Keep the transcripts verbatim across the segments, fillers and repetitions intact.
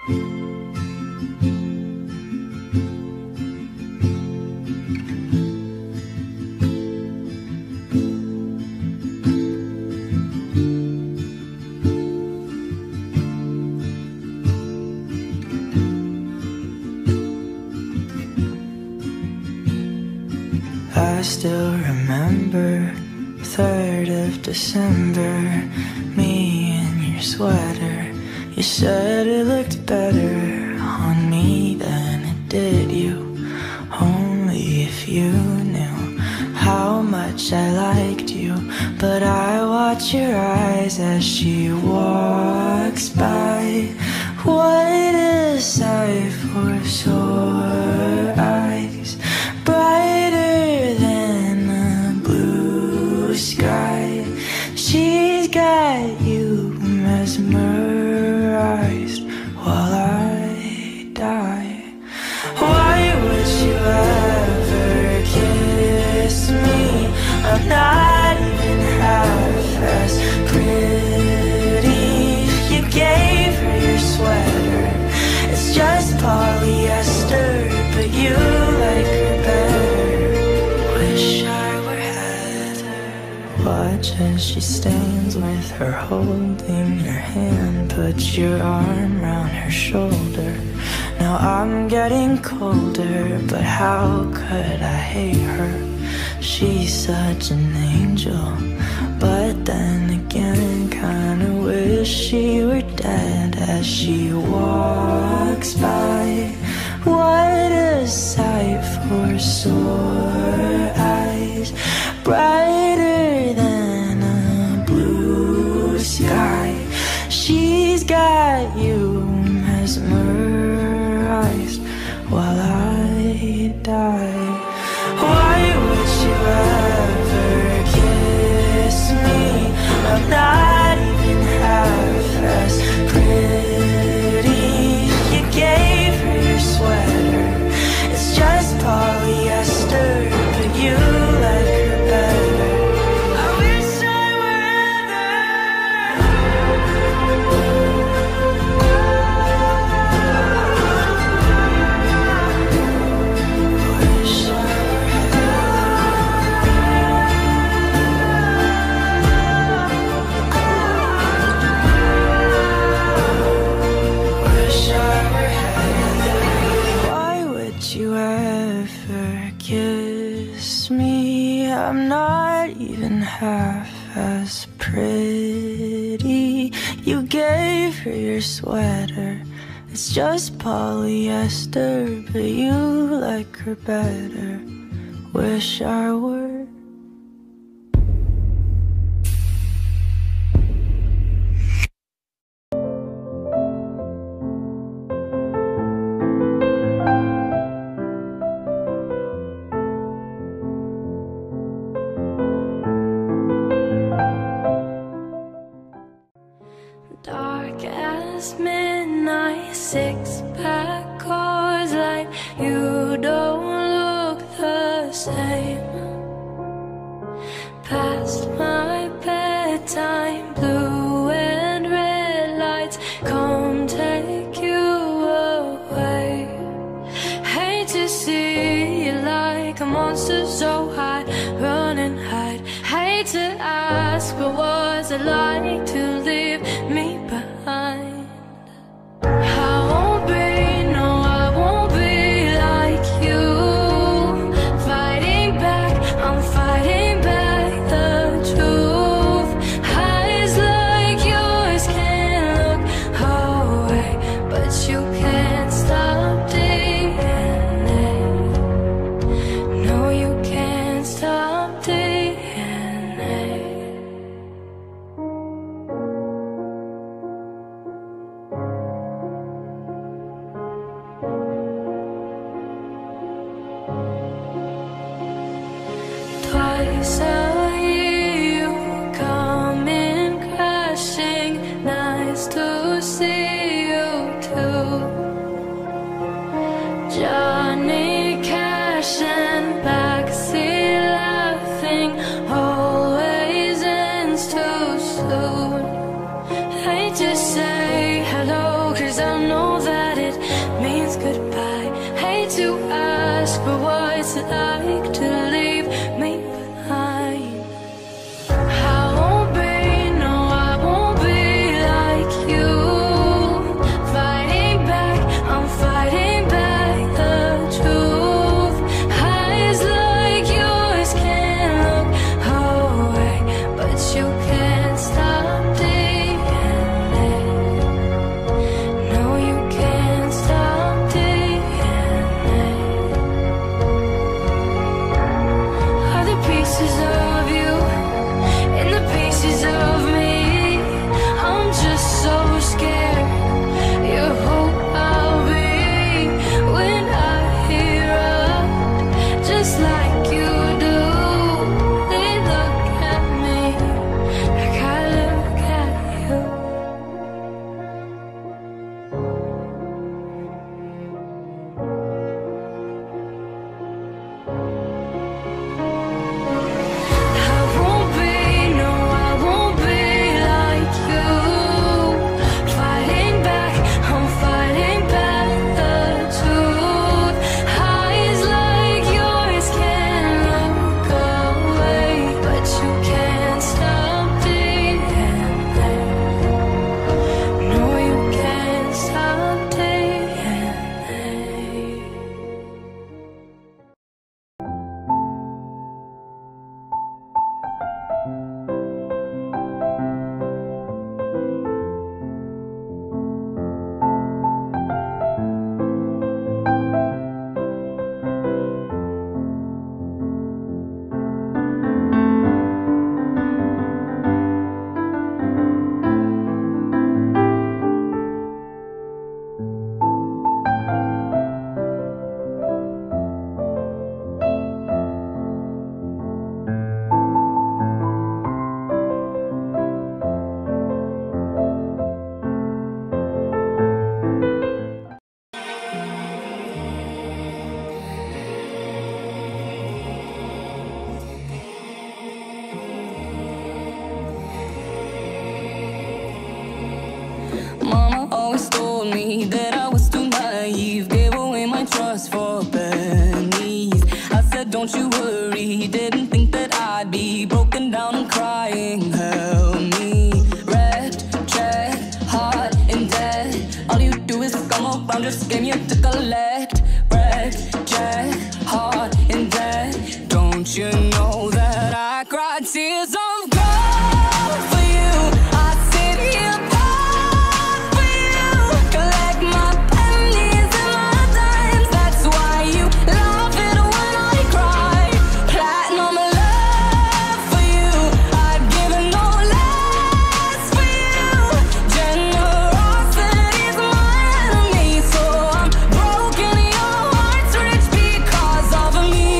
I still remember third of December, me in your sweater. You said it looked better on me than it did you. Only if you knew how much I liked you. But I watch your eyes as she walks by. What a sight for sore eyes, brighter than a blue sky. She's got you mesmerized while I die. Why would you ever kiss me? I'm not even half as pretty. You gave her your sweater, it's just polyester, but you like her better. Wish I were Heather. Watch as she stands with her holding your hand. Put your arm around her shoulder. Now I'm getting colder, but how could I hate her? She's such an angel, but then again kinda wish she were dead as she walks by. What a sight for sore eyes, brighter than a blue sky. She's got you mesmerized while I die. Why would you ever kiss me? I'm not even half as pretty. You gave her your sweater, it's just polyester, but you like her better. I wish I were Wish I you ever kiss me? I'm not even half as pretty. You gave her your sweater, it's just polyester, but you like her better. Wish I were. Dark as midnight, six-pack cars like you don't look the same. Past my bedtime, blue and red lights come take you away. Hate to see you like a monster so high, run and hide. Hate to ask, but what's it like to leave me behind? I won't be, no, I won't be like you. Fighting back, I'm fighting back the truth. Eyes like yours can look away, but you can't stop D N A. No, you can't stop D N A. told me that I was too naive, gave away my trust for pennies. I said don't you worry, didn't think that I'd be broken down and crying. Help me, wrecked, checked, hot and dead. All you do is come around, just came here to collect. Wrecked, checked, hot and dead. Don't you know that I cried tears of gold for you? I sit here proud for you, collect my pennies and my dimes. That's why you love it when I cry. Platinum love for you, I'd give it no less for you. Generosity's my enemy, so I'm broken, your heart's rich because of me.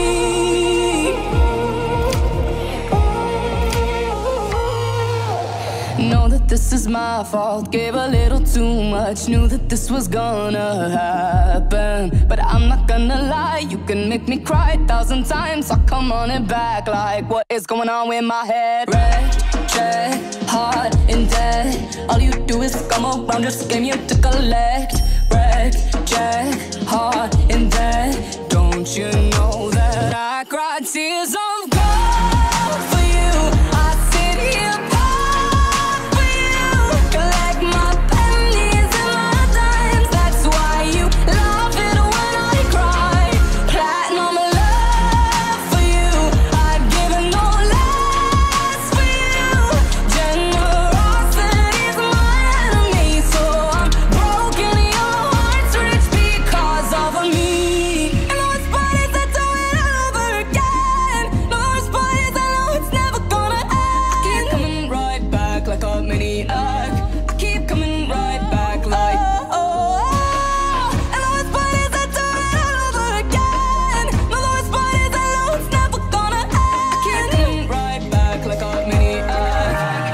Know that this is my fault, gave a little too much, knew that this was gonna happen. But I'm not gonna lie, you can make me cry a thousand times, I'll come on it back like what is going on with my head. Red, check, hot and dead. All you do is come around, just came here to collect. Red, check, hot and dead. Don't you know that I cried tears of gold for you? I sit here proud for you, collect my pennies and my dimes. That's why you love it when I cry. Platinum love for you, I'd give it no less for you. Generosity's my enemy, so I'm broken, your heart's rich because of me. And those bodies that do it all over again, those bodies I know it's never gonna end. I keep coming right back like a maniac, I keep coming right back like oh, oh, oh. And those bodies that do it all over again, no, those bodies I know it's never gonna end. I keep coming right back like a maniac.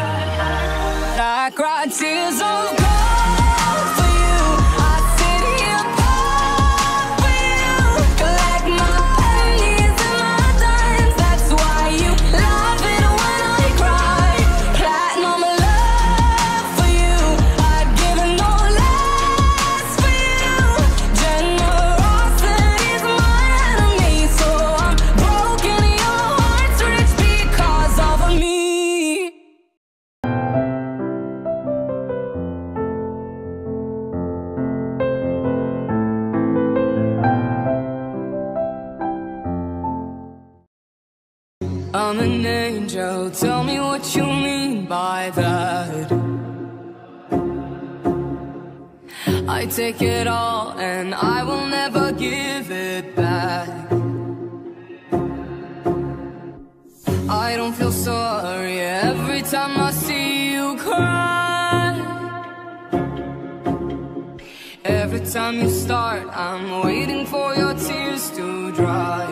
I cried tears of gold for you. I sit here proud for you, collect my pennies and my dimes. That's why you love it when I cry. Platinum love for you, I'd give it no less for you. Generosity's my enemy, so I'm broken, your heart's rich because of me. I'm an angel, tell me what you mean by that. I take it all and I will never give it back. I don't feel sorry every time I see you cry. Every time you start, I'm waiting for your tears to dry.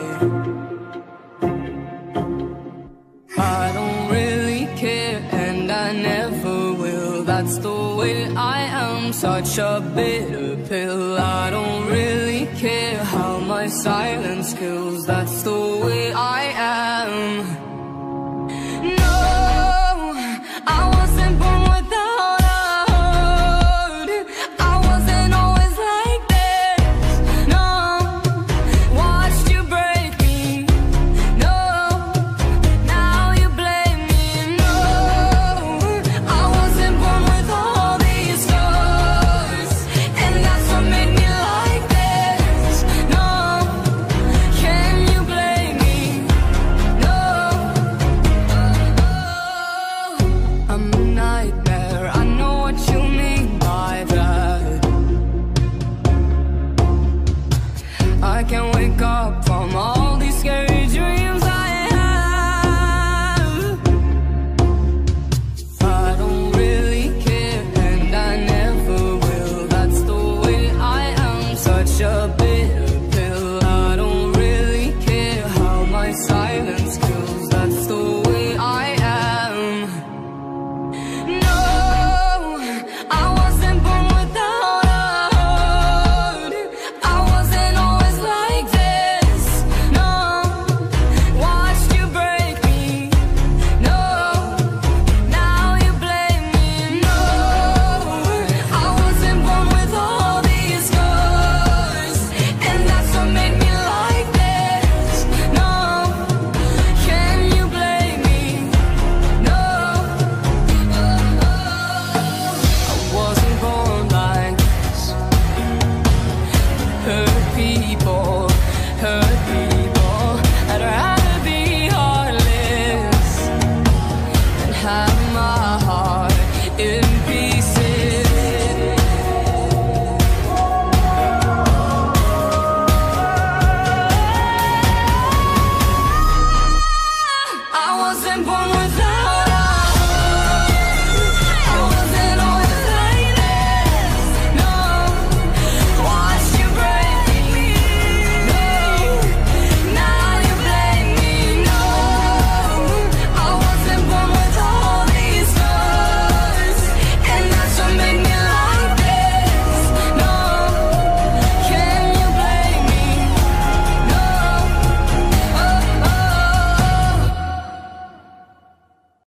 I don't really care and I never will. That's the way I am, such a bitter pill. I don't really care how my silence kills. That's the way I am.